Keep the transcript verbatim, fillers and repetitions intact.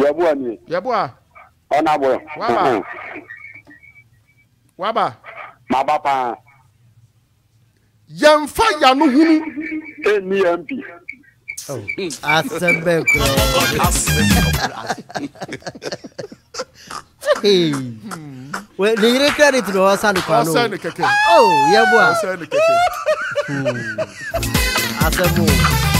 Yabua ni. Yabua. Honorable. Waba. Waba. Mabapa. Yamfa ya no hunu. Eni M P. Oh. Asembe ko. Hey. We ni re credit no asa ni kwa no. Asa ni keke. Oh, Yabua. Asa ni keke. Asembo.